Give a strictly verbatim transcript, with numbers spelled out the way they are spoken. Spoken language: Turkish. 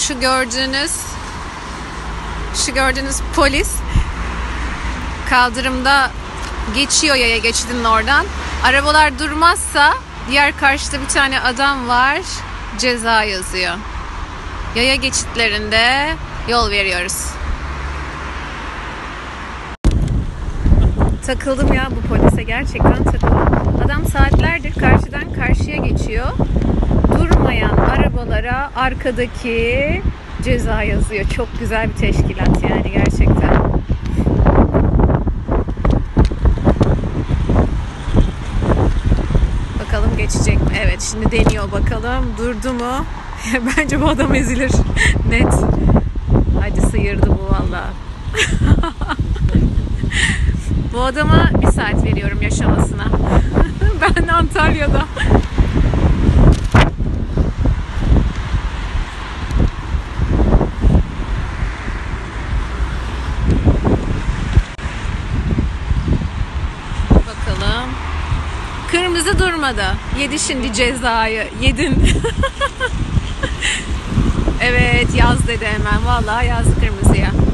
şu gördüğünüz şu gördüğünüz polis kaldırımda geçiyor yaya geçidinin oradan. Arabalar durmazsa diğer karşıda bir tane adam var, ceza yazıyor. Yaya geçitlerinde yol veriyoruz. Takıldım ya bu polise, gerçekten takıldım. Adam saatlerdir karşıdan karşıya geçiyor. Durmayan arabalara arkadaki ceza yazıyor. Çok güzel bir teşkilat yani gerçekten. Bakalım geçecek mi? Evet, şimdi deniyor bakalım. Durdu mu? Bence bu adam ezilir. Net. Hadi sıyırdı bu valla. Bu adama bir saat veriyorum yaşamasına. Ben Antalya'da. Bakalım. Kırmızı durmadı. Yedi şimdi cezayı. Yedin. Evet, yaz dedi hemen. Vallahi yazdı kırmızıya.